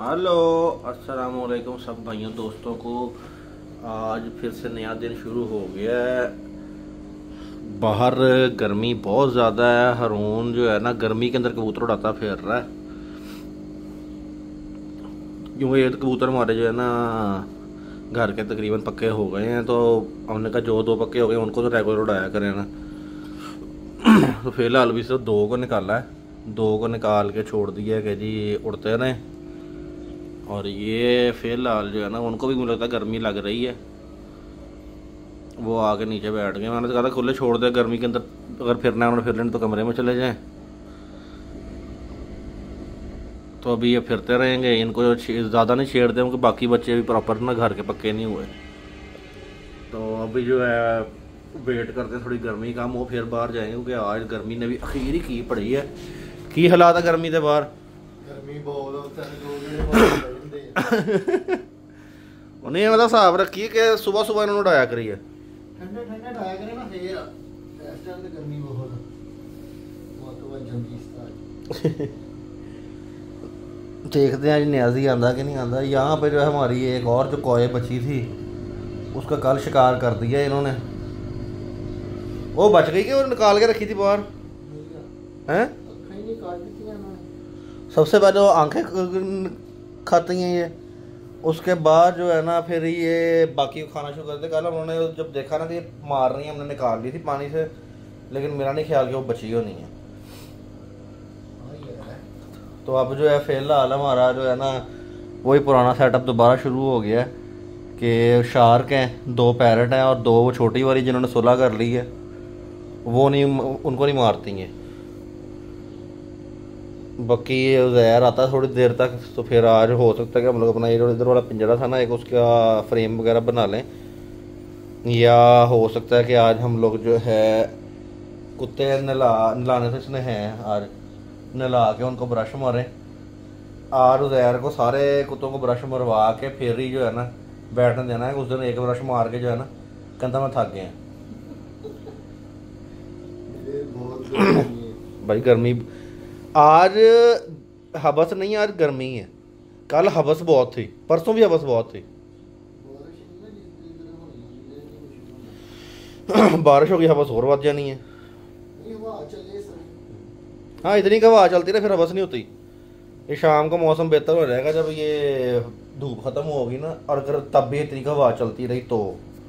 Hello अस्सलाम वालेकुम सब भाइयों दोस्तों को। आज फिर से नया दिन शुरू हो गया है। बाहर गर्मी बहुत ज़्यादा है। हारून जो है ना गर्मी के अंदर कबूतर उड़ाता फिर रहा है, क्योंकि ये कबूतर हमारे जो है ना घर के तकरीबन पक्के हो गए हैं। तो हमने कहा जो दो पक्के हो गए उनको तो रेगुलर उड़ाया करें ना। तो फिलहाल भी सिर्फ दो को निकाला है, दो को निकाल के छोड़ दिया कि जी उड़ते रहें। और ये फिलहाल जो है ना उनको भी मुझे लगता है गर्मी लग रही है, वो आके नीचे बैठ गए। मैंने कहा था खुले छोड़ दे, गर्मी के अंदर अगर फिरना है उन्होंने फिर लेने तो कमरे में चले जाएं। तो अभी ये फिरते रहेंगे, इनको ज़्यादा नहीं छेड़ते क्योंकि बाकी बच्चे भी प्रॉपर ना घर के पक्के नहीं हुए। तो अभी जो है वेट करते थोड़ी गर्मी कम हो फिर बाहर जाएंगे, क्योंकि आज गर्मी ने भी अखीर ही की पड़ी है। की हालात है गर्मी के बाहर? गर्मी बहुत है उन्हें मतलब हिसाब रखिए कि सुबह सुबह इन्होंने उड़ाया करिए, ठंडे ठंडे डाया करे ना फिर इस टाइम तो गर्मी बहुत जल्दी स्टार्ट। देखते हैं आज न्याजी आंदा कि नहीं आंदा। यहाँ पे जो है हमारी एक और जो कौए बची थी उसका कल शिकार कर दिया इन्होंने। वो बच गई कि वो निकाल के रखी थी बाहर हैं। सबसे पहले वो आंखें खाती हैं ये, उसके बाद जो है ना फिर ये बाकी खाना शुरू करते। कल उन्होंने जब देखा ना कि ये मार रही है, हमने निकाल ली थी पानी से, लेकिन मेरा नहीं ख्याल कि वो बची हो नहीं है। तो अब जो है फिलहाल हमारा जो है ना वही पुराना सेटअप दोबारा शुरू हो गया है कि शार्क हैं, दो पैरट हैं और दो वो छोटी वाली जिन्होंने सुलह कर ली है वो नहीं, उनको नहीं मारती हैं। बाकी ज़हर आता है थोड़ी देर तक, तो फिर आज हो सकता है कि हम लोग अपना ये जो इधर वाला पिंजरा था ना एक उसका फ्रेम वगैरह बना लें, या हो सकता है कि आज हम लोग जो है कुत्ते नलाने से इसने हैं आज नला के उनको ब्रश मारें। और ज़हर को सारे कुत्तों को ब्रश मरवा के फिर ही जो है ना बैठने देना है। उस दिन एक ब्रश मार के जो है ना कहता मैं थक गया भाई। गर्मी आज हबस नहीं, आज गर्मी है। कल हबस बहुत थी, परसों भी हबस बहुत थी। बारिश होगी हबस और बढ़ जानी है। हाँ इतनी का हवा चलती ना फिर हबस नहीं होती। ये शाम का मौसम बेहतर हो जाएगा जब ये धूप खत्म होगी ना, और अगर तब भी इतनी का हवा चलती रही तो।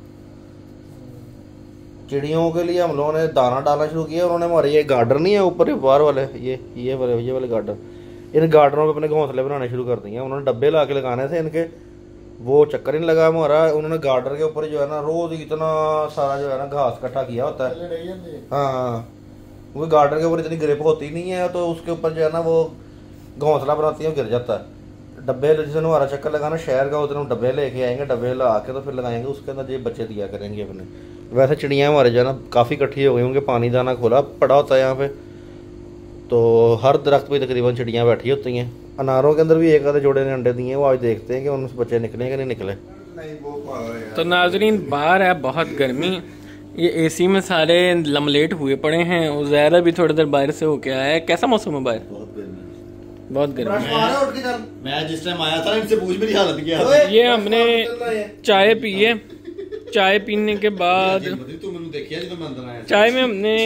चिड़ियों के लिए हम लोगों ने दाना डालना शुरू किया। उन्होंने हमारे ये गार्डर नहीं है ऊपर बाहर वाले, ये वाले गार्डर, इन गार्डरों पे अपने घोंसले बनाने शुरू कर दिए। उन्होंने डब्बे ला के लगाने थे इनके, वो चक्कर नहीं लगा हमारा। उन्होंने गार्डर के ऊपर जो है ना रोज इतना सारा जो है ना घास इकट्ठा किया होता है। हाँ क्योंकि गार्डर के ऊपर इतनी ग्रिप होती नहीं है, तो उसके ऊपर जो है ना वो घोंसला बनाती है, गिर जाता है। डब्बे जिस दिन हमारा चक्कर लगाना शहर का, उस दिन हम डब्बे लेके आएंगे, डब्बे ला के तो फिर लगाएंगे उसके अंदर ये बच्चे दिया करेंगे अपने। वैसे चिड़ियाँ हमारे जो है ना काफ़ी इकट्ठी हो गई होंगी, पानी दाना खोला पड़ा होता है यहाँ पे, तो हर दरख्त पे तकरीबन चिड़ियाँ बैठी होती हैं। अनारों के अंदर भी एक आधे जोड़े ने अंडे दिए हैं, वो आज देखते हैं कि उनसे बच्चे निकले कि नहीं निकले। तो नाजरीन बाहर है बहुत गर्मी, ये एसी में सारे लमलेट हुए पड़े हैं। उज़ैर भी थोड़ी देर बाहर से होके आया है। कैसा मौसम है बाहर? बहुत गर्मी। मैं जिस टाइम आया था इनसे पूछ मेरी हालत क्या है। ये हमने चाय पी है, चाय पीने के बाद चाय में हमने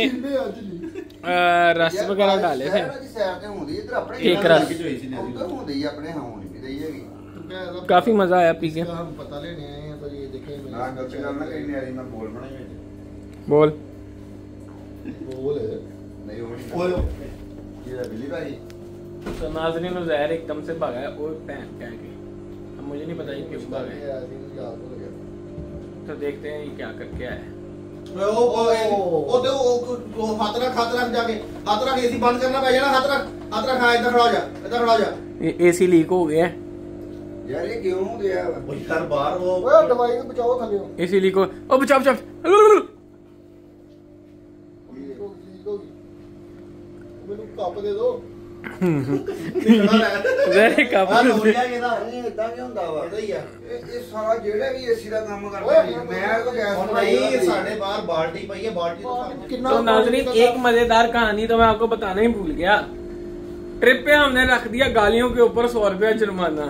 रस वगैरह डाले थे, एक रस। काफी मजा आया पी के। बोल तो नाज़रीन ज़हर एकदम से भागा है और पहन क्या गई, अब मुझे नहीं पता क्यों भागा है। तो देखते हैं ये क्या करके आया है। ये एसी लीक हो गया है यार, ये क्यों हो गया यार? बाहर वो दवाई को बचाओ थले, एसी लीक हो। ओ बचाओ मेरे को कप दे दो। ज़हर कप इतना क्यों ਹੁੰਦਾ ਵਾ? ਇਹਦਾ ਹੀ ਆ ਇਹ ਸਾਰਾ ਜਿਹੜਾ ਵੀ ਏਸੀ ਦਾ ਕੰਮ ਕਰਦਾ ਮੈਂ ਕੋ ਗੈਸ नहीं साढ़े बाहर बाल्टी पई है, बाल्टी तो नाज़रीन एक मजेदार कहानी तो मैं आपको बताना ही भूल गया। ट्रिप पे हमने रख दिया गालियों के ऊपर 100 रुपया जुर्माना।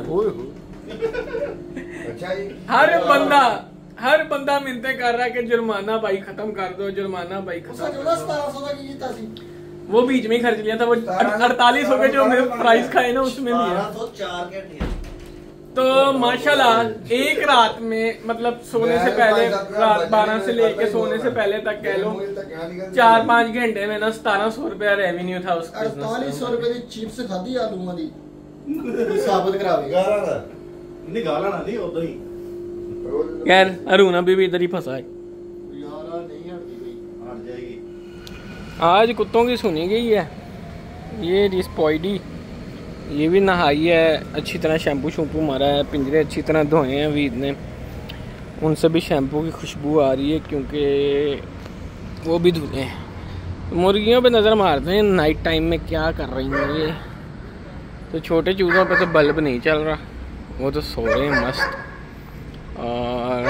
अच्छा जी। हर बंदा मिन्नतें कर रहा है कि जुर्माना भाई खत्म कर दो, जुर्माना भाई खत्म कर दो। 1700 का की था सी वो बीच में ही खर्च लिया था, वो 4800 के जो हमने प्राइस खाए ना उसमें लिया। 1204 के थे। तो माशाल्लाह एक रात में मतलब सोने से पहले, रात 12 से लेके सोने से पहले तक कह लो 4-5 घंटे में ना 1700 रुपया रेवेन्यू था उसका। 4800 रुपए की चिप्स खाधी आलूਆਂ ਦੀ साबित करावे गाला नहीं गाला ना नहीं उधर ही। खैर अरुण अभी भी इधर ही फंसा है यार नहीं हट जाएगी। आज कुत्तों की सुनी गई है। ये जी स्पॉइडी, ये भी नहाई है, अच्छी तरह शैम्पू शैम्पू मारा है, पिंजरे अच्छी तरह धोए हैं वीद ने, उनसे भी शैम्पू की खुशबू आ रही है क्योंकि वो भी धुले हैं। मुर्गियों पे नज़र मारते हैं नाइट टाइम में क्या कर रही हैं ये। तो छोटे चूज़ों पे तो बल्ब नहीं चल रहा, वो तो सो रहे हैं मस्त। और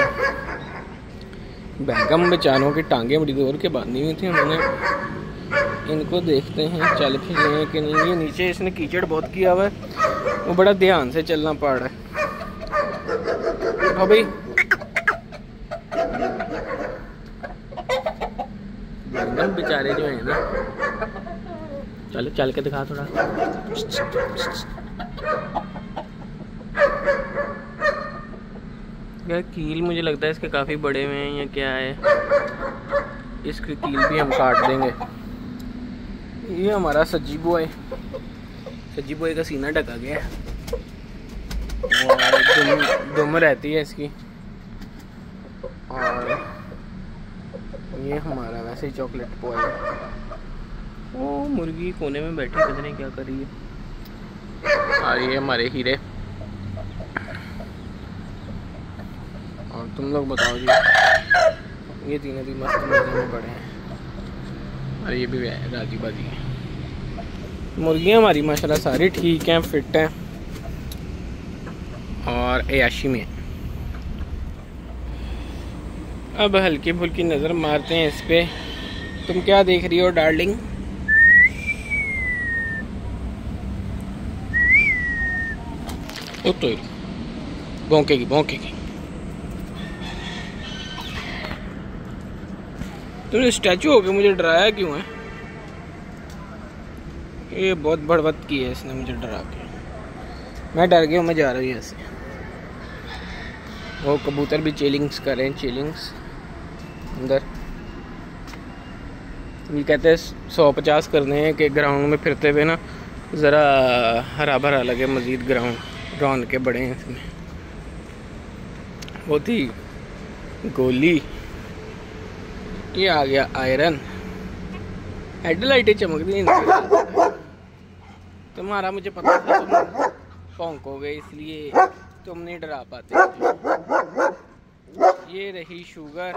बैगम बेचारों की टांगें बड़ी दूर के बांधी हुई थी उन्होंने। इनको देखते हैं चल फिर रहे हैं कि नहीं। ये नीचे इसने कीचड़ बहुत किया हुआ है, वो बड़ा ध्यान से चलना पड़ रहा है। हाँ भाई बैगम बेचारे जो हैं ना, चल चल के दिखा थोड़ा। क्या कील मुझे लगता है इसके काफ़ी बड़े हुए हैं या क्या है। इसकी कील भी हम काट देंगे। ये हमारा सज्जी बॉय का सीना ढका गया है और दुम रहती है इसकी। और ये हमारा वैसे ही चॉकलेट बॉय है। वो मुर्गी कोने में बैठी पता नहीं क्या कर रही है। और ये हमारे हीरे। और तुम लोग बताओ जी, ये तीनों भी मस्त मजे में बड़े हैं। और ये भी राजी बाजी है। मुर्गियाँ हमारी माशाल्लाह सारी ठीक हैं, फिट हैं और अयाशी में। अब हल्की फुल्की नज़र मारते हैं इस पे। तुम क्या देख रही हो डार्लिंग? तो भौंकेगी भौंकेगी। तुमने स्टैचू होके मुझे डराया क्यों है? ये बहुत बड़बत की है इसने मुझे डरा के। मैं डर गया, मैं जा रही हूँ ऐसे। वो कबूतर भी चिलिंग्स कर रहे हैं, चिलिंग्स अंदर। ये कहते हैं 150 करने हैं कि ग्राउंड में फिरते हुए ना ज़रा हरा भरा लगे मज़ीद ग्राउंड। रौन के बड़े हैं इसमें। वो थी गोली, ये आ गया आयरन। हेडलाइटें चमक रही हैं। तुम्हारा मुझे पता था तुम भौंकोगे इसलिए तुम नहीं डरा पाते। ये रही शुगर।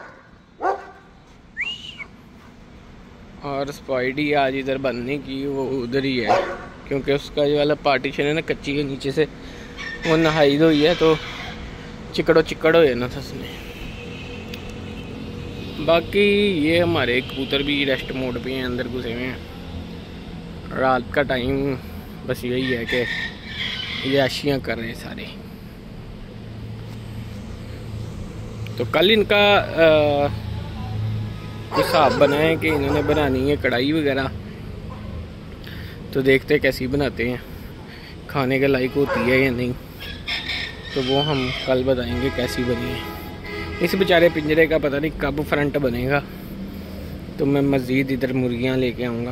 और स्पाइडी आज इधर बनने की वो उधर ही है क्योंकि उसका जो वाला पार्टीशन है ना कच्ची के नीचे से वो नहाई धोई है तो चिकड़ो है ना था उसमें। बाकी ये हमारे कबूतर भी रेस्ट मोड पे हैं, अंदर घुसे हुए हैं। रात का टाइम बस यही है कि ये आशियाँ कर रहे हैं सारे। तो कल इनका हिसाब बना है कि इन्होंने बनानी है कढ़ाई वगैरह, तो देखते कैसी बनाते हैं, खाने के लायक होती है या नहीं, तो वो हम कल बताएंगे कैसी बनी है। इस बेचारे पिंजरे का पता नहीं कब फ्रंट बनेगा, तो मैं मज़ीद इधर मुर्गियाँ लेके आऊँगा।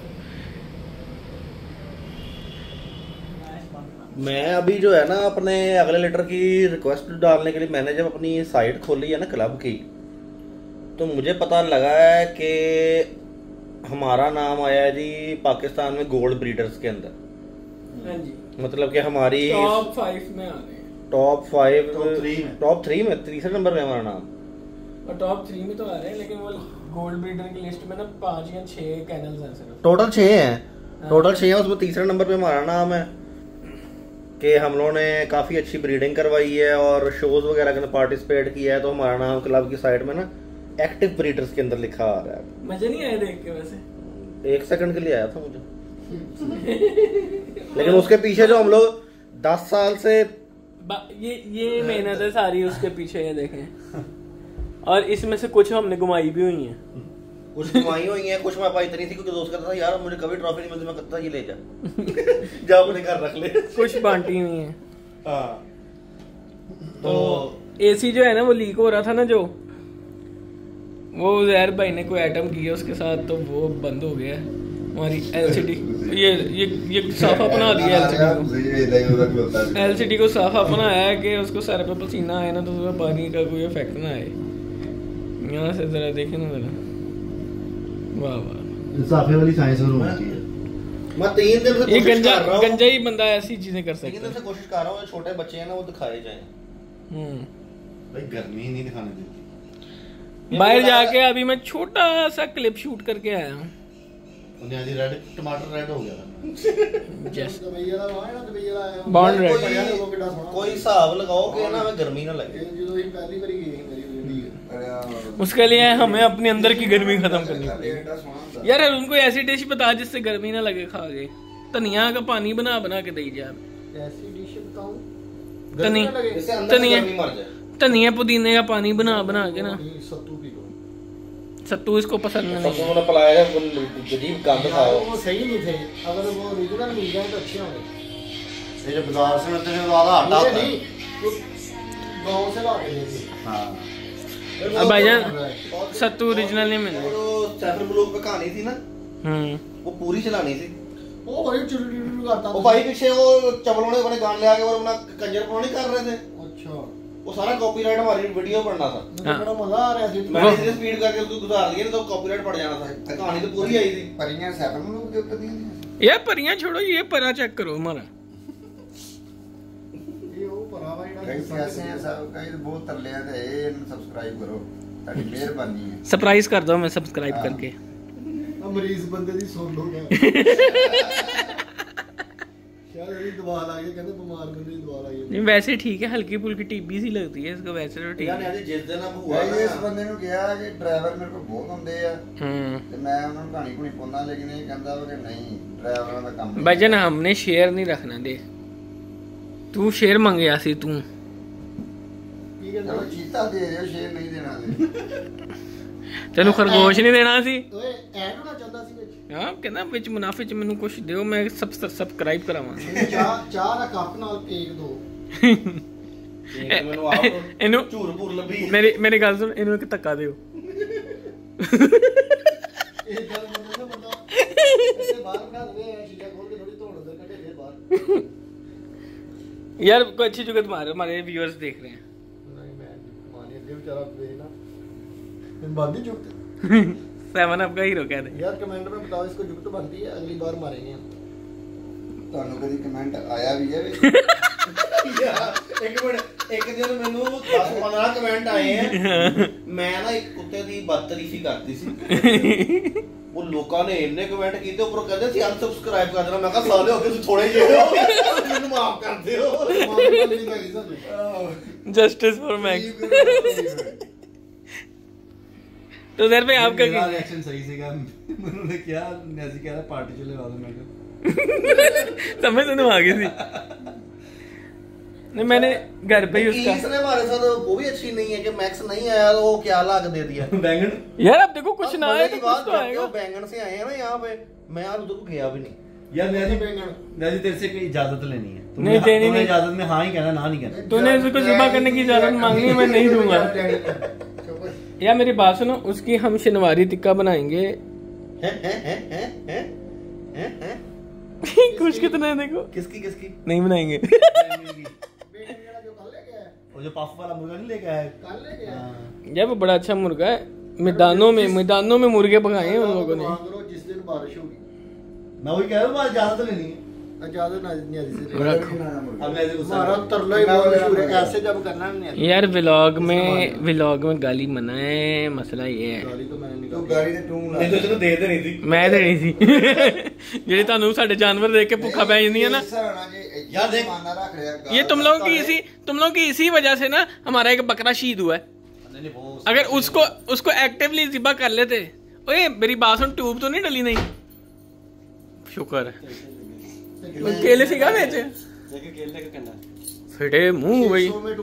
मैं अभी जो है ना अपने अगले लेटर की रिक्वेस्ट डालने के लिए मैंने जब अपनी साइट खोली है ना क्लब की, तो मुझे पता लगा है कि हमारा नाम आया है जी पाकिस्तान में गोल्ड ब्रीडर्स के अंदर। हाँ जी, मतलब कि हमारी टॉप 5 में आ रहे हैं। टॉप 3 में तीसरे नंबर पे हमारा नाम, और टॉप 3 में तो आ रहे हैं, लेकिन वो गोल्ड ब्रीडर की लिस्ट में ना 5 या 6 कैनल्स हैं सिर्फ। टोटल 6 हैं, टोटल 6 हैं, उसमें तीसरे नंबर पे हमारा नाम है कि हम लोगों ने काफ़ी अच्छी ब्रीडिंग करवाई है और शोज वगैरह में पार्टिसिपेट किया है, तो हमारा नाम क्लब की साइट में ना एक्टिव ब्रीडर्स के अंदर लिखा आ रहा है। मजा नहीं आया देख के? वैसे 1 सेकंड के लिए आया था मुझे। लेकिन उसके पीछे जो हम लोग 10 साल से ये मेहनत है सारी उसके पीछे, ये देखें। और इसमें से कुछ हमने घुमाई भी हुई है, कुछ कमाई हुई है, कुछ मैं पाई इतनी थी क्योंकि दोस्त कहता था यार मुझे कभी ट्रॉफी नहीं मिलती, मैं कहता था ये ले जा जा अपने घर रख ले, कुछ बांटी हुई है। हाँ तो एसी जो है ना वो लीक हो रहा था ना, जो वो ज़हर भाई ने कोई आइटम किया उसके साथ, तो वो बंद हो गया हमारी एलसीडी। ये साफा बना दिया एलसीडी को साफा बनाया है कि उसको सर पे पसीना आए ना तो उसमें पानी का कोई इफेक्ट ना आए। यहाँ से जरा देखें ना जरा, वाह वाह, साफे वाली साइंस में होनी चाहिए। मैं 3 दिन से ये कोशिश कर रहा हूँ, गंजा ही बंदा ऐसी चीजें कर 3 सकता दिन से कोशिश कर रहा हूँ छोटे बच्चे हैं ना वो दिखाए जाएं। है। भाई गर्मी ही नहीं दिखाने देती। बाहर जाके अभी मैं छोटा सा क्लिप शूट करके आया हूँ। उन्हें आज रेड टमाटर रेड हो गया था। जस्ट दुबई वाला वहां है ना, दुबई वाला आया बॉन्ड रेड। कोई हिसाब लगाओ कि ना हमें गर्मी ना लगे। जो ही पहली बारी गई मेरी वीडियो, उसके लिए हमें अपने अंदर की गर्मी खत्म करनी पड़ेगी। यार उनको ऐसी डिश बता जिससे गर्मी ना लगे खा के। धनिया का पानी बना बना के दे यार, ऐसी डिश बताऊं इससे अंदर से गर्मी मर जाए। धनिया पुदीने का पानी बना बना के ना, सत्तू पी लो। सत्तू इसको पसंद नहीं। सबको मैंने पिलाया है, अजीब गंद खाओ। वो सही नहीं थे, अगर वो ओरिजिनल मिल जाए तो अच्छे होंगे। ये जो बाजार से मिलते हैं वाला आटा होता है, गांव से लाते हैं। हां अब भाईजान सत्तू ओरिजिनल नहीं मिल रहा। जो सैफर ब्लॉग पे कहानी थी ना, वो पूरी चलानी थी। वो बड़ी चुरू करता वो भाई पीछे वो चवलों ने अपने गान ले आके और अपना कंजरपना नहीं कर रहे थे। अच्छा, वो सारा कॉपीराइट हमारी वीडियो पढ़ना था। मुझे बड़ा मजा आ रहा है। मैंने इतनी स्पीड करके उसको गुजार दिया नहीं तो कॉपीराइट पड़ जाना था। कहानी तो पूरी आई थी। परियां सैफर में लोग देते नहीं। यार परियां छोड़ो, ये परा चेक करो हमारा। ये वो परा भाई ना कैसे है सब कई बहुत तरले हैं। ए सब्सक्राइब करो, ताकि मेहरबानी है। सरप्राइज कर दो मैं सब्सक्राइब करके। मरीज बंदे दी सुन लो क्या शायद अभी दवा लागे, कहते बीमार बंदे दी दवा लागे। नहीं वैसे ठीक है, हल्की फुल्की टीबी सी लगती है इसको, वैसे तो ठीक यार है। आज जिस दिन अब हुआ भाई इस बंदे ਨੂੰ ਕਿਹਾ ਕਿ ਡਰਾਈਵਰ ਮੇਰੇ ਕੋਲ ਬਹੁਤ ਹੁੰਦੇ ਆ ਤੇ ਮੈਂ ਉਹਨਾਂ ਨੂੰ ਕਹਾਣੀ ਕੋਣੀ ਪਾਉਂਦਾ, ਲੇਕਿਨ ਇਹ ਕਹਿੰਦਾ ਵਾ ਕਿ ਨਹੀਂ ਡਰਾਈਵਰਾਂ ਦਾ ਕੰਮ भाईजान हमने शेयर नहीं रखना दे, तू शेयर मंगया सी तू। ਕੀ ਕਹਿੰਦਾ ਚਲੋ ਚੀਤਾ ਦੇ ਰਹੇ ਹੋ, ਸ਼ੇਰ ਨਹੀਂ ਦੇਣਾ ਦੇ। ਤੈਨੂੰ ਖਰਗੋਸ਼ ਨਹੀਂ ਦੇਣਾ ਸੀ। ਓਏ ਐਡ ਹੋਣਾ ਚਾਹੁੰਦਾ ਸੀ ਵਿੱਚ। ਹਾਂ ਕਹਿੰਦਾ ਵਿੱਚ ਮੁਨਾਫੇ ਚ ਮੈਨੂੰ ਕੁਝ ਦਿਓ, ਮੈਂ ਸਬਸਕ੍ਰਾਈਬ ਕਰਾਵਾਂ। ਚਾਹ ਦਾ ਕੱਪ ਨਾਲ ਕੇਕ ਦੋ। ਮੈਨੂੰ ਆਪ ਇਹਨੂੰ ਝੂਰ ਭੂਰ ਲੱਭੀ। ਮੇਰੀ ਗੱਲ ਸੁਣ, ਇਹਨੂੰ ਇੱਕ ਧੱਕਾ ਦਿਓ। ਇਹ ਗੱਲ ਬੰਦਾ ਬੰਦਾ ਇੱਥੇ ਬਾਹਰ ਬਿਠਾ ਦੇਵੇ, ਸ਼ੀਸ਼ਾ ਖੋਲ ਕੇ ਥੋੜੀ ਧੋਣ ਅੰਦਰ ਕੱਢੇ ਫਿਰ ਬਾਹਰ। यार कोई अच्छी जुगत मारो, हमारे व्यूअर्स देख रहे हैं। नहीं मैं मानिए दे बेचारा देखना इन बांधी जुगत 7 अप का हीरो कह दे यार। कमेंट में बताओ इसको जुगत बनती है, अगली बार मारेंगे हम। ਤੁਹਾਨੂੰ ਕਦੀ ਕਮੈਂਟ ਆਇਆ ਵੀ ਹੈ ਯਾਰ ਇੱਕ ਮਿੰਟ, ਇੱਕ ਦਿਨ ਮੈਨੂੰ 10-15 ਕਮੈਂਟ ਆਏ ਹੈ। ਮੈਂ ਨਾ ਇੱਕ ਕੁੱਤੇ ਦੀ ਬਦਤਰੀਫੀ ਕਰਤੀ ਸੀ, ਉਹ ਲੋਕਾਂ ਨੇ ਇੰਨੇ ਕਮੈਂਟ ਕੀਤੇ, ਉੱਪਰੋਂ ਕਹਿੰਦੇ ਸੀ ਅਨਸਬਸਕ੍ਰਾਈਬ ਕਰ ਦੇਣਾ। ਮੈਂ ਕਿਹਾ ਸਾਲੇ ਹੋ ਕੇ ਤੁਸੀਂ ਥੋੜੇ ਜਿਹੇ ਹੋ, ਮੈਨੂੰ ਮਾਫ ਕਰ ਦਿਓ। Justice for Max. तो उधर पे आपका क्या रिएक्शन सही से का उन्होंने क्या नैजी कह रहा पार्टी चले वाला मैं समझ तो नहीं आ गई थी। नहीं मैंने घर पे ही उसका इसने हमारे साथ वो भी अच्छी नहीं है कि मैक्स नहीं आया तो वो क्या ला के दे दिया बैंगन। यार अब देखो कुछ ना आए तो कुछ तो आएगा। बैंगन से आए हैं ना यहाँ पे, मैं आज उधर को गया भी नहीं। यार नैजी तेरे से कोई इजाजत लेनी है। नहीं देनी नहीं, इजाजत में हाँ ही कहना, ना नहीं कहना। तूने उसको ज़िबा करने की इजाजत मांगनी है, मैं नहीं दूंगा। यार मेरी बात सुनो, उसकी हम शनिवारी टिक्का बनाएंगे। कुछ कितना देखो, किसकी किसकी नहीं बनाएंगे। वो जो पफ वाला मुर्गा नहीं लेके आया कल लेके आया यार वो बड़ा अच्छा मुर्गा है। मैदानों में मुर्गे पकाए हैं उन लोगों ने। जिस दिन बारिश होगी मैं वही कह रहा हूँ, इजाजत लेनी है। इजाजत नहीं हमारा तरला ही बहुत मशहूर है, ऐसे जब करना नहीं। यार व्लॉग में गाली मना है, मसला ये है। गाली तो मैंने नहीं, तो गाली ने तू नहीं तो चलो दे देनी थी, मैं देनी थी। ਜਿਹੜੀ ਤੁਹਾਨੂੰ ਸਾਡੇ ਜਾਨਵਰ ਦੇਖ ਕੇ ਭੁੱਖਾ ਪੈ ਜਾਂਦੀ है ना यार देख माना रख रहा। ये तुम लोगों की इसी वजह से ना हमारा एक बकरा शहीद हुआ है। अगर उसको एक्टिवली ज़िबा कर लेते। ओए मेरी बात सुन, ट्यूब तो नहीं डली नहीं, शुक्र है केले सीगा बेच फिटे मुंह भाई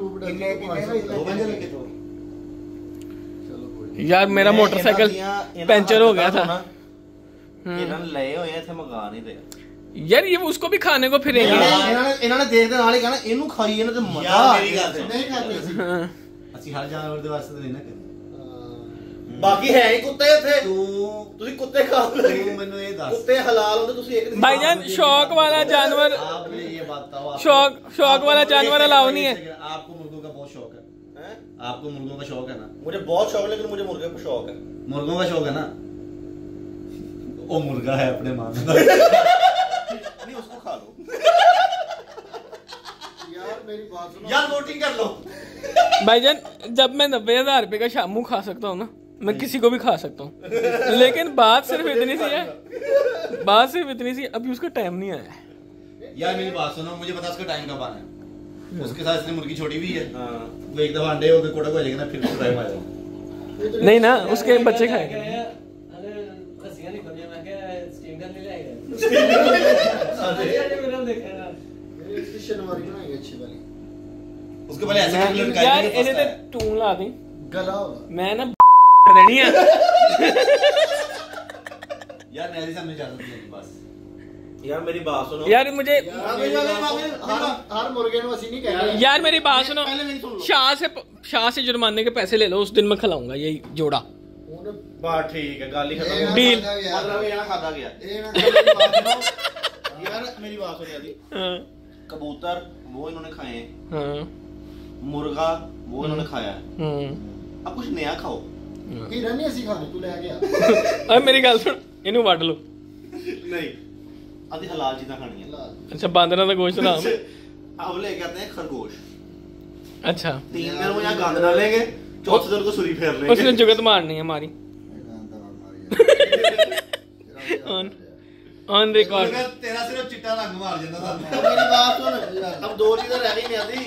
यार मेरा मोटरसाइकिल पंचर हो गया था ले होए थे मंगा नहीं रहे यार ये उसको भी खाने को फिरेंगे इन्होंने देखते नाल ही कहना ਇਹਨੂੰ ਖਾਈਏ ਨਾ ਤੇ ਮਜ਼ਾ ਮੇਰੀ ਗੱਲ ਨਹੀਂ ਖਾਂਦੇ ਅਸੀਂ ਹਰ ਜਾਨਵਰ ਦੇ ਵਾਸਤੇ ਨਹੀਂ ਨਾ ਕਰਦੇ ਬਾਕੀ ਹੈ ਹੀ ਕੁੱਤੇ ਇੱਥੇ ਤੁਸੀਂ ਕੁੱਤੇ ਖਾ ਲਓ ਤੂੰ ਮੈਨੂੰ ਇਹ ਦੱਸ कुत्ते हलाल होते तुसी एक दिन भाईजान शौक वाला जानवर आपने ये बात बताओ शौक वाला जानवर अलाउ नहीं है आपको मुर्गों का बहुत शौक है आपको मुर्गों का शौक है ना मुझे बहुत शौक है लेकिन मुझे मुर्गे का शौक है मुर्गों का शौक है ना वो मुर्गा है अपने मान नहीं उसको खा लो यार मेरी बात सुनो यार वोटिंग कर लो भाईजान जब मैं 90,000 रुपए का शामू खा सकता हूँ ना मैं किसी को भी खा सकता हूँ लेकिन बात सिर्फ इतनी सी है अभी उसका टाइम नहीं आया है यार मेरी बात सुनो मुझे बता उसका टाइम कब आना है उसके साथ इसने मुर्गी छोड़ी हुई है वो एक दफा अंडे होकर कोड़ा हो जाएगा ना फिर उसको टाइम आएगा नहीं ना उसके बच्चे खाएंगे उसके पहले ऐसे यार इन्हें तो टून ला दी गला मैं ना देनी है यार मेरी सामने इजाजत नहीं बस यार मेरी बात सुनो यार मुझे हर मुर्गे को ਅਸੀਂ नहीं कह रहे यार मेरी बात सुनो शाह से जुर्माने के पैसे ले लो उस दिन मैं खिलाऊंगा यही जोड़ा बात ठीक है गाली खत्म डील मतलब ये ना खाता गया यार मेरी बात सुनो यादी कबूतर वो इन्होंने खाए हाँ मुर्गा वो इन्होंने खाया अब कुछ नया खाओ हिरन नहीं ਅਸੀਂ ਖਾਣੇ ਤੂੰ ਲੈ ਗਿਆ अरे मेरी गल सुन इनू वड लो नहीं आधी हलाल चीजें खानी है अच्छा बांदरा का गोश्त ना अब लेके आते हैं खरगोश अच्छा 3 दिन वो यहाँ गंद डालेंगे चौथे दिन को सुरी फेर लेंगे उसने जुगत मारनी है हमारी ऑन रिकॉर्ड तेरा सिर्फ चिट्टा रंग मार ਜਾਂਦਾ ਸਾਨੂੰ मेरी बात सुन अब दो चीजें रह गई नहीं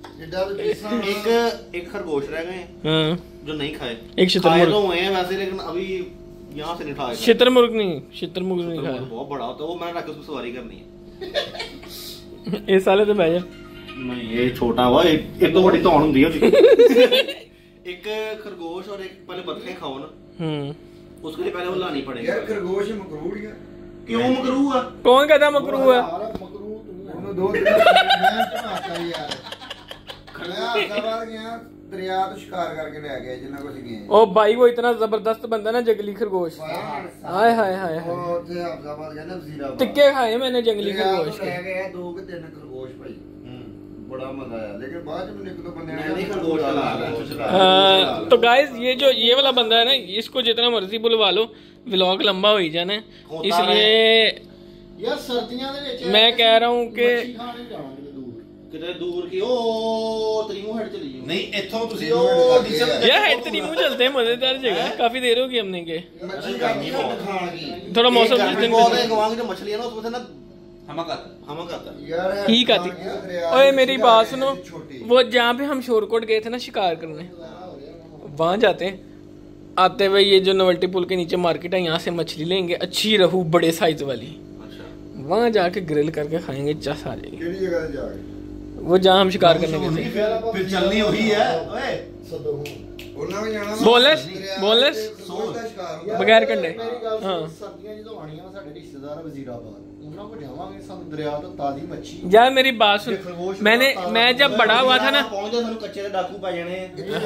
एक खरगोश रह गए हाँ जो नहीं खाए एक शुतुरमुर्ग तो हुए हैं वैसे लेकिन अभी यहाँ से नहीं खाए शुतुरमुर्ग नहीं खाया बहुत बड़ा होता है वो मैंने रख के उसको सवारी करनी है ये साले तो भाई नहीं ये छोटा हुआ एक तो बड़ी तौन होती है एक खरगोश और एक पहले बतखें खाओ ना उसके लिए पहले वो लानी पड़ेगी यार खरगोश मकरूह है क्यों मकरूह है कौन कहता मकरूह है मकरूह दो दिन मैं चढ़ाता यार खड़ा सवार गया दरिया तो शिकार करके ले गए जिन्ना को गए ओ भाई वो इतना जबरदस्त बंदा ना जंगली खरगोश हाय हाय हाय और थे अफजाबाद गए ना वजीराबाद टिक्के खाए मैंने जंगली खरगोश रह गए 2 के 3 खरगोश भाई बड़ा मजा आया लेकिन बाद में एक दो बंदे नहीं खरगोश तो गाइस ये वाला बंदा है ना इसको जितना मर्जी बुलवा लो व्लॉग लंबा हो ही जाना है इसलिए यार सर्दियां दे विच मैं कह रहा हूं कि कितने दूर की ओ तरीमू हेड चली जाओ नहीं इथों ਤੁਸੀਂ यार हेड तरीमू चलते हैं मजेदार जगह काफी देर होगी हमने के मच्छी खानी खान की थोड़ा मौसम जिस दिन बहुत है गवांग जो मछली है ना उसमें से ना हमक आता यार ठीक आती ओए मेरी बात सुनो वो जहाँ पे हम शोरकोट गए थे ना शिकार करने वहां जाते हैं आते हुए ये जो नोवेल्टी पुल के नीचे मार्केट है यहाँ से मछली लेंगे अच्छी रहू बड़े साइज वाली वहां जाके ग्रिल करके खाएंगे चस आ जाएगी केड़ी जगह जाके वो जहाँ हम शिकार करने गए थे फिर चलनी वही है ओए सदो ਉਹਨਾਂ ਵੀ ਜਾਣਾ बोनलेस बगैर कंडे हां सर्दियां ਜਦੋਂ ਆਣੀਆਂ ਸਾਡੇ ਰਿਸ਼ਤੇਦਾਰ ਵਜ਼ੀਰਾਬਾਦ ਉਹਨਾਂ ਕੋ ਜਾਵਾਂਗੇ ਸਾਨੂੰ ਦਰਿਆ ਤੋਂ ਤਾਜ਼ੀ ਮੱਛੀ यार मेरी बात सुन मैं जब बड़ा हुआ था ना पहुंच जाए ਸਾਨੂੰ ਕੱਚੇ ਦੇ ਡਾਕੂ ਪੈ ਜਾਣੇ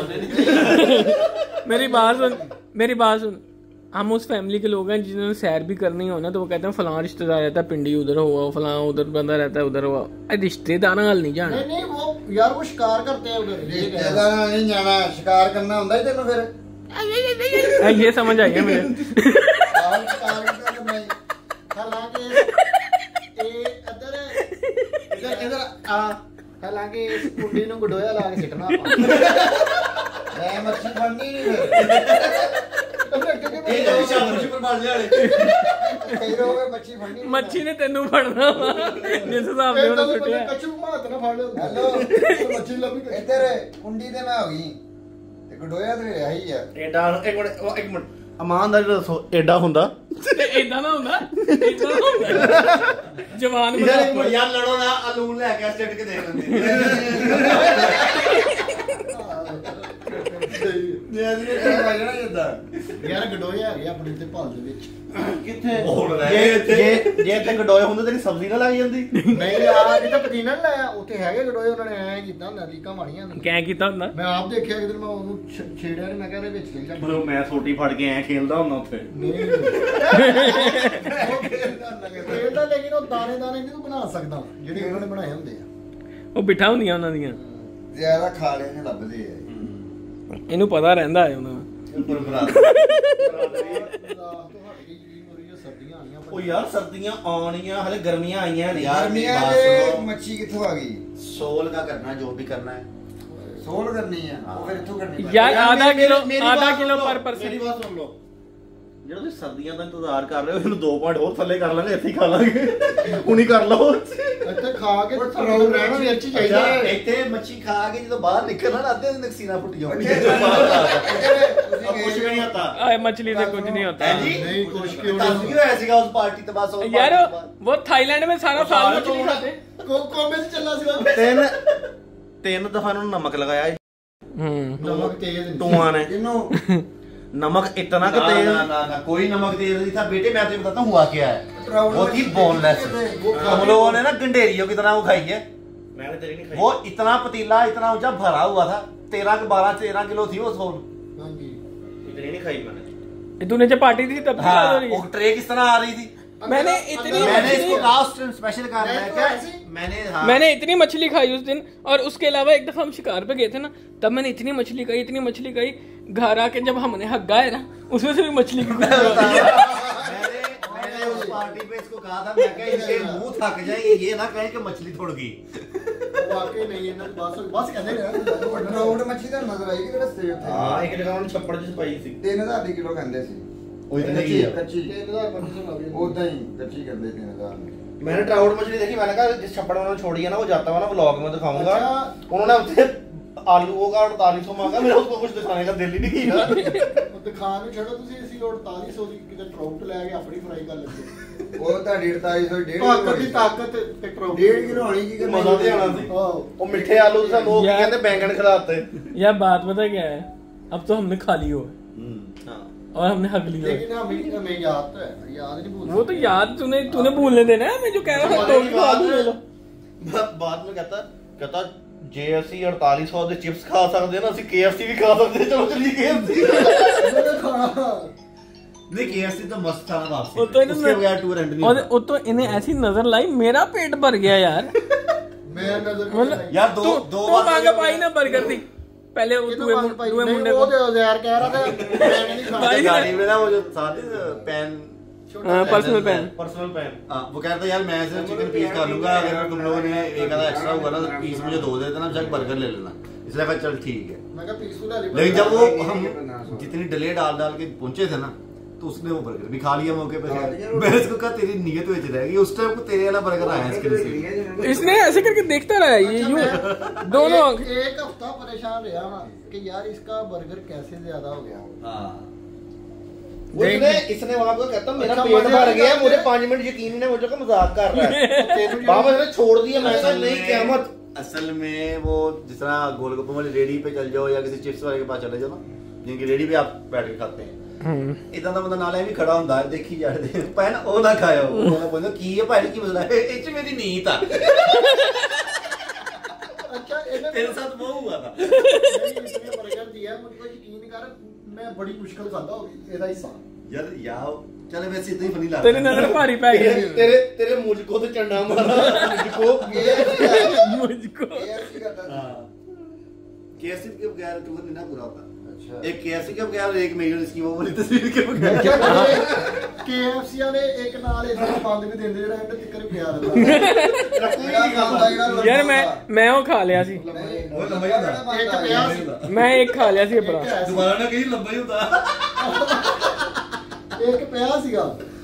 मेरी बात सुन हम उस फैमिली के लोग हैं जिन्होंने सैर भी करनी हो ना तो वो कहते हैं फलां रिश्तेदार रहता है पिंडी उधर हुआ फलां उधर बंदा रहता है उधर हुआ रिश्तेदार हाल नहीं जाना नहीं वो यार वो शिकार करते हैं उधर रिश्तेदार नहीं जाना शिकार करना ਹੁੰਦਾ ਹੀ ਤੈਨੂੰ ਫਿਰ ये समझ आ गया मुझे शिकार करना नहीं हालांकि ये इधर आ हालांकि इस कुंडी ਨੂੰ ਗਡੋਇਆ ਲਾ ਕੇ ਸਿੱਟਣਾ ਆਪਾਂ ਮੈਂ ਮੱਛੀ ਫੜਨੀ ਨਹੀਂ मच्छी ने तेनू फड़ना जिस हिसाब से उन्हें सुटिया कच्चू मात ना फड़ लो हेलो मच्छी लभी इधर कुंडी ते मैं हो गई ते गडोया ते है ही है एडा एक मिनट ईमानदारी ਦੱਸੋ एडा ਹੁੰਦਾ ਇਦਾਂ ਨਾ ਹੁੰਦਾ ਜਵਾਨ ਬੰਦਾ ਯਾਰ ਲੜੋ ਨਾ ਅਲੂਨ ਲੈ ਕੇ ਸਟੇਟ ਕੇ ਦੇਖ ਲੈਂਦੇ ਯਾਰ ਗਡੋਏ ਹੈਗੇ ਆਪਣੇ ਤੇ ਭਾਲ ਦੇ ਵਿੱਚ ਕਿੱਥੇ ਜੇ ਤੇ ਗਡੋਏ ਹੁੰਦੇ ਤੇਰੀ ਸਬਜ਼ੀ ਨਾ ਲੱਗ ਜਾਂਦੀ ਨਹੀਂ ਆ ਜਿੱਥੇ ਪਦੀਨਾ ਨੀ ਲਾਇਆ ਉੱਥੇ ਹੈਗੇ ਗਡੋਏ ਉਹਨਾਂ ਨੇ ਐ ਕੀਤਾ ਹੁੰਦਾ ਲੀਕਾਂ ਮਾਰੀਆਂ ਕਿਆ ਕੀਤਾ ਹੁੰਦਾ ਮੈਂ ਆਪ ਦੇਖਿਆ ਕਿਤੇ ਮੈਂ ਉਹਨੂੰ ਛੇੜਿਆ ਨਹੀਂ ਮੈਂ ਕਹਿੰਦਾ ਵਿੱਚ ਚਲ ਜਾ ਬਰੋ ਮੈਂ ਸੋਟੀ ਫੜ ਕੇ ਐ ਖੇਲਦਾ ਹੁੰਦਾ ਉੱਥੇ ਨਹੀਂ ਖੇਡਦਾ ਲੇਕਿਨ ਉਹ ਦਾਣੇ ਦਾਣੇ ਨਹੀਂ ਬਣਾ ਸਕਦਾ ਜਿਹੜੇ ਉਹਨਾਂ ਨੇ ਬਣਾਏ ਹੁੰਦੇ ਆ ਉਹ ਬਿਠਾ ਹੁੰਦੀਆਂ ਉਹਨਾਂ ਦੀਆਂ ਜ਼ਿਆਦਾ ਖਾ ਲੈਣੇ ਲੱਭਦੇ ਆ ਇਹਨੂੰ ਪਤਾ ਰਹਿੰਦਾ ਹੈ ਉਹਨਾਂ ਉਹ ਯਾਰ ਸਰਦੀਆਂ ਆਉਣੀਆਂ ਹਲੇ ਗਰਮੀਆਂ ਆਈਆਂ ਨੇ ਗਰਮੀਆਂ ਦੇ ਮੱਛੀ ਕਿੱਥੋਂ ਆ ਗਈ सोल का करना जो भी करना है ਸੋਲ ਕਰਨੀ ਆ ਉਹ ਫਿਰ ਇੱਥੋਂ ਕਰਨੀ यार आधा किलो पर ਮੇਰੀ पर्सन ਬਾਤ ਸੁਣ ਲਓ ਜਿਹੜਾ ਤੁਸੀਂ ਸਰਦੀਆਂ ਦਾ ਇੰਤਜ਼ਾਰ ਕਰ ਰਹੇ ਹੋ ਇਹਨੂੰ 2 ਪੁਆਇੰਟ ਹੋਰ ਥੱਲੇ ਕਰ ਲਾਂਗੇ ਇੱਥੇ ਹੀ ਖਾ ਲਾਂਗੇ ਹੁਣੀ ਕਰ ਲਓ ਇੱਥੇ ਖਾ ਕੇ ਰੌਣ ਰਹਿਣਾ ਵੀ ਅੱਛੀ ਚਾਹੀਦਾ ਇੱਥੇ ਮੱਛੀ ਖਾ ਕੇ ਜਦੋਂ ਬਾਹਰ ਨਿਕਲਣਾ ਨਾ ਅੱਧੇ ਦਿਨ ਸੀਨਾ ਫੁੱਟ ਜਾਊ ਕੁਝ ਵੀ ਨਹੀਂ ਹੁੰਦਾ आए मछली से कुछ नहीं होता नहीं कुछ क्यों ਤੁਹਾਨੂੰ ਕੀ ਹੋਇਆ ਸੀਗਾ ਉਸ ਪਾਰਟੀ ਤੋਂ ਬਾਅਦ यार वो थाईलैंड में सारा साल मछली खाते ਕੋਮੇ ਚ ਚੱਲਾ ਸੀਗਾ ਤਿੰਨ ਦਫਾ ਇਹਨੂੰ ਨਮਕ ਲਗਾਇਆ ਨਮਕ ਤੇਜ਼ ਨਹੀਂ ਟੂਆਂ ਨੇ ਇਹਨੂੰ नमक इतना का तेल ना कोई नमक तेज नहीं था बेटे मैं तुझे बताता हूँ हुआ क्या है वो थी बोनलेस हम लोगों ने ना गंडेरियों की तरह वो खाई है मैंने तेरी नहीं खाई वो इतना पतीला इतना ऊंचा भरा हुआ था 13 किलो थी वो सोल इतनी नहीं खाई मैंने तूने जब पार्टी थी तब हाँ वो ट्रे किस तरह आ रही थी मैंने इतनी मैंने इसको कहा स्पेशल कर रहा है क्या मैंने इतनी मछली खाई उस दिन और उसके अलावा एक दफा हम शिकार पे गए थे ना तब मैंने इतनी मछली खाई घर आके जब हमने हग्गा है ना उसमें से भी मछली मैंने उस पार्टी पे इसको कहा था मैं क्या इनके मुंह थक जाए ये ना कहें कि मछली थोड़ गई वाकई नहीं है ना बस कहने ਰੌਂਡ ਮੱਛੀ ਦਾ ਨਜ਼ਰ ਆਈ ਕਿ ਰਸਤੇ ਉੱਥੇ ਹਾਂ ਇੱਕ ਜਗ੍ਹਾ ਉਹਨੇ ਛੱਪੜ ਚ ਪਾਈ ਸੀ 3000 ਦੀ ਕਿਲੋ ਕਹਿੰਦੇ ਸੀ ਉਹ ਇਤਨੇ की है ਕੱਚੀ 3000 ਉਦਾਂ ਹੀ ਕੱਚੀ ਕਹਿੰਦੇ 3000 मैंने ट्राउट मछली देखी मैंने कहा जिस छप्पड़ में उन्होंने छोड़ी है ना वो जाता हुआ ना व्लॉग में दिखाऊंगा अच्छा। उन्होंने उससे आलूओं का 4800 मांगा मेरा उसको कुछ दिखाने का दिल ही नहीं किया ਦਿਖਾਣ ਨੂੰ ਛੱਡੋ ਤੁਸੀਂ ਅਸੀਂ 4800 ਦੀ ਕਿਤੇ ਟਰਾਊਟ ਲੈ ਕੇ ਆਪਣੀ ਫਰਾਈ ਕਰ ਲੱਗੇ ਉਹ ਤੁਹਾਡੀ 4800 ਤਾਕਤ ਦੀ ਤਾਕਤ ਤੇ ਟਰਾਊਟ 1.5 ਕਿਲੋ ਹੋਣੀ ਕੀ मजा ਤੇ ਆਣਾ ਸੀ ਉਹ ਮਿੱਠੇ ਆਲੂ ਦੇ ਸਾਨੂੰ ਉਹ ਕੀ ਕਹਿੰਦੇ बैंगन खिलाते यार बात पता क्या है अब तो हमने खा ली हो हां और हमने हक लिया लेकिन हमें याद तो है याद नहीं भूल वो तो याद तूने भूलने देना है मैं जो कह रहा था तो बाद ले लो बाद में कहता ਜੇ ਅਸੀਂ 4800 ਦੇ ਚਿਪਸ ਖਾ ਸਕਦੇ ਨਾ ਅਸੀਂ KFC ਵੀ ਖਾ ਸਕਦੇ ਚਲੋ ਚਲੀ KFC नहीं KFC तो मस्त था ना वापसी वो तो उसके बगैर टूर एंड नहीं और वो तो इन्हें ऐसी नजर लाई मेरा पेट भर गया यार मैं नजर मतलब यार दो तो मांगा पाई ना बर्गर थी पहले वो तूए मुंडे वो तो यार कह रहा था मैंने नहीं खाना गाड़ी में ना वो जो साथ पैन पर्सनल पैन वो कहता है यार मैं सिर्फ चिकन पीस खा लूंगा अगर तुम लोगों ने एक आधा एक्स्ट्रा होगा ना तो पीस मुझे 2 दे देना शायद बर्गर ले लेना इसलिए मैं चल ठीक है लेकिन जब वो हम जितनी डले डाल के पहुंचे थे ना तो उसने वो बर्गर भी खा लिया मौके पे मैंने इसको कहा तेरी नीयत में रह गई उस टाइम को तेरे वाला बर्गर आया इसके लिए इसने ऐसे करके देखता रहा ये यूं दोनों एक हफ्ता परेशान रहा कि यार इसका बर्गर कैसे ज्यादा हो गया हां इसने वहां को कहता मेरा पेट भर गया मुझे 5 मिनट यकीन नहीं मुझे का मजाक कर रहा है बाबा ने छोड़ दिया मैं कहा नहीं क़यामत असल में वो जिस तरह गोलगप्पे वाली रेडी पे चल जाओ या किसी चिप्स वाले के पास चले जाओ ना जिनकी रेडी पे आप बैठ के खाते हैं इतना ਦਾ ਬੰਦਾ ਨਾਲੇ ਵੀ ਖੜਾ ਹੁੰਦਾ ਹੈ ਦੇਖੀ ਜਾਂਦੇ ਭਾਈ ਨਾ ਉਹ ਨਾ ਖਾਇਓ ਉਹ ਬੰਦਾ ਕੀ ਹੈ ਭਾਈ ਕੀ ਮਸਲਾ ਹੈ ਇਹ ਚ ਮੇਰੀ ਨੀਤ ਆ अच्छा तेरे साथ वो हुआ था इसने बर्गर दिया मुझको यकीन कर मैं बड़ी मुश्किल खाता होगी ਇਹਦਾ ਹਿੱਸਾ यार यार चले वैसे इतना ही फनी लगता तेरी नजर भारी पै गई तेरे मुझको तो चंडा मारा मुझको KFC के बगैर टूर नहीं ना पूरा होता एक KFC के बगैर एक मेजर इसकी वो वाली तस्वीर के बगैर KFC वाले एक नाल इधर बंद भी देंदे जेड़ा एंड तिकर प्यार होता यार मैं वो खा लिया सी वो लंबा ही होता एक प्यार सी मैं एक खा लिया सी अपना दोबारा ना कहीं लंबा ही होता एक प्यार सीगा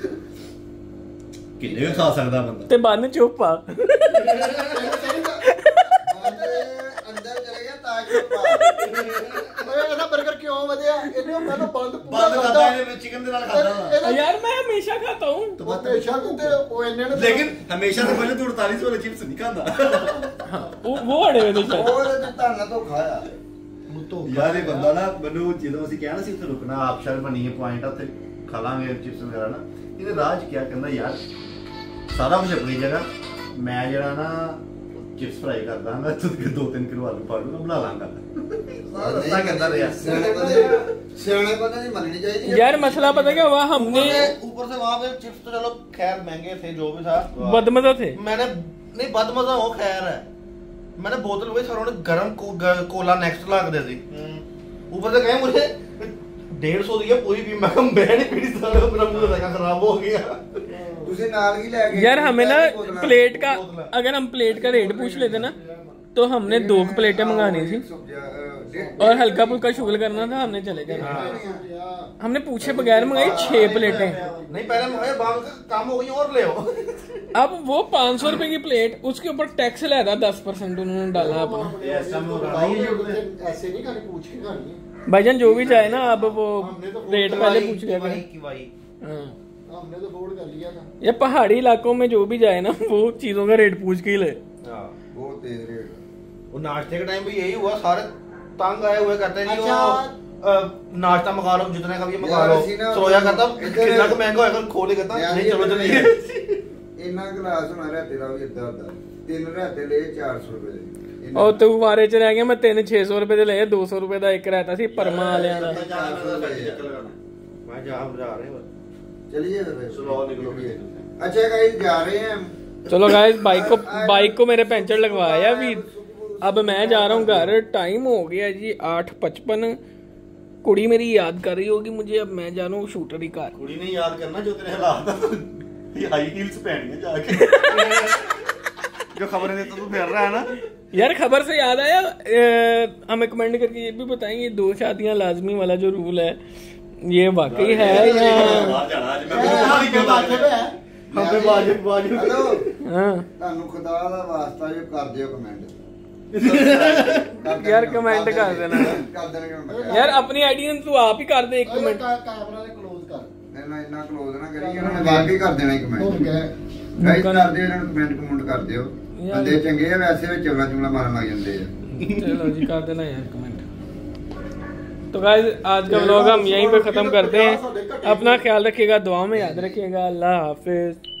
कितने खा सकदा बंदा ते बाद में चुप आ ਅੰਦਰ ਚਲੇ ਗਿਆ ਇਹਦਾ 버ਗਰ ਕਿਉਂ ਵਧਿਆ ਇਹਨੇ ਪਹਿਲਾਂ ਬੰਦ ਬੰਦ ਕਰਦਾ ਇਹਨੇ चिकन ਦੇ ਨਾਲ ਖਾਦਾ यार मैं हमेशा खाता हूँ तो ਹਮੇਸ਼ਾ ਕਿਤੇ ਉਹ ਇਹਨੇ ਨੇ लेकिन हमेशा से पहले तो 48 वाले चिप्स नहीं खाता वो अड़े हुए थे शायद ਉਹ ਤੇ ਧਾਨਾ ਤੋਂ ਖਾਇਆ ਯਾਰ ਇਹ ਬੰਦਾ ਨਾ ਮੈਨੂੰ ਜਦੋਂ ਅਸੀਂ ਕਹਿਣਾ ਸੀ ਉੱਥੇ ਰੁਕਣਾ ਆਪਸ਼ਰ ਬਣੀ ਹੈ ਪੁਆਇੰਟ ਉੱਥੇ ਖਾ ਲਾਂਗੇ ਚਿਪਸ ਵਗੈਰਾ ਨਾ ਇਹਦੇ ਰਾਹ 'ਚ ਕਿਆ ਕਹਿੰਦਾ ਯਾਰ ਸਾਰਾ ਕੁਝ ਆਪਣੀ ਜਗ੍ਹਾ ਮੈਂ ਜਿਹੜਾ ਨਾ चिप्स फ्राई करदा मैं तो 2-3 किलो आलू पा लूंगा बना लांगा रस्ता कहता रहा सियाने बंदे ਦੀ ਮੰਨਣੀ ਚਾਹੀਦੀ यार मसला पता क्या हुआ हमने ऊपर से वहां पे चिप्स तो चलो खैर महंगे थे जो भी था बदमजा थे मैंने नहीं बदमजा हो खैर है मैंने बोतल में सर उन्होंने गरम कोला नेक्स्ट ला के दे दी ऊपर से कहे मुझे 150 दिया पूरी पी मैं नहीं पीनी सारा मेरा मुंह देखा खराब हो गया ਤੁਸੀਂ ਨਾਲ ਕੀ ਲੈ ਗਏ यार हमें ना प्लेट का अगर हम प्लेट का रेट पूछ लेते ना तो हमने 2 प्लेटें मंगानी थी और हल्का फुल्का शुगर करना था हमने चले जाना हमने पूछे बगैर मंगाई 6 प्लेटें नहीं पहले मंगाए बाद काम हो गई और ले आओ अब वो 500 रुपए की प्लेट उसके ऊपर टैक्स ले रहा 10% उन्होंने डाला अपना ऐसे नहीं खानी पूछ के खानी भाईजान जो भी चाहे ना अब वो रेट पहले पूछ लिया करें हाँ हमने तो बोर्ड कर लिया था ये पहाड़ी इलाकों में जो भी जाए ना वो चीजों का रेट पूछ के ही ले बहुत तेज रेट वो नाश्ते के टाइम भी यही हुआ सारे तंग आए हुए करते नहीं वो नाश्ता मंगा लो जितने का भी मंगा लो सोया करता कितना का महंगा होएगा खोल के कहता नहीं चलो चलिए इन्ना गिलास होना रहते ਦਾ ਵੀ ਇੱਦਾਂ ਦਾ 3 रहते ले 400 ਰੁਪਏ ਦੇ और तू वारे च रह गया मैं 300-600 रुपए दे ले 200 रुपए ਦਾ ਇੱਕ रहता ਸੀ ਪਰਮਾ ਵਾਲਿਆਂ ਦਾ मैं जा रहे हैं चलिए फिर चलो निकलो अच्छा गाइस जा रहे हैं चलो गाइस बाइक को मेरे पंचर लगवाया भी अब मैं जा रहा हूँ घर टाइम हो गया जी 8:55 कुड़ी मेरी याद कर रही होगी मुझे अब मैं जा रहा हूँ शूटर ही कार कुड़ी ने याद करना जो तेरे हालात ये हाई हील्स पहनी है जाके जो खबरें देता तू फिर रहा है ना यार खबर से याद आया हमें कमेंट करके ये भी बताएंगे 2 शादियां लाजमी वाला जो रूल है ये वाकई है या हेलो हाँ ਤੁਹਾਨੂੰ ਖੁਦਾ ਦਾ ਵਾਸਤਾ ਜੋ ਕਰ ਦਿਓ ਕਮੈਂਟ यार कमेंट कर देना ਕਰ ਦੇਣਗੇ यार अपनी आईडी ने तू आप ही कर दे 1 मिनट ਕੈਮਰਾ ਦੇ ਕਲੋਜ਼ ਕਰ ਨਾ ਇੰਨਾ ਕਲੋਜ਼ ਨਾ ਕਰੀ ਇਹਨਾਂ ਨੇ ਵਾਕਈ ਕਰ ਦੇਣਾ ਕਮੈਂਟ ਗਾਈਸ ਕਰ ਦਿਓ ਇਹਨਾਂ ਨੂੰ ਕਮੈਂਟ ਕਰ ਦਿਓ ਬੰਦੇ ਚੰਗੇ ਆ ਵੈਸੇ ਵਿੱਚ ਚਵਲਾ ਚੁਮਲਾ ਮਾਰਨ ਲੱਗ ਜਾਂਦੇ ਆ चलो जी कर देना यार कमेंट तो गाइस आज का व्लॉग हम यहीं पे खत्म करते हैं अपना ख्याल रखिएगा दुआ में याद रखिएगा अल्लाह हाफिज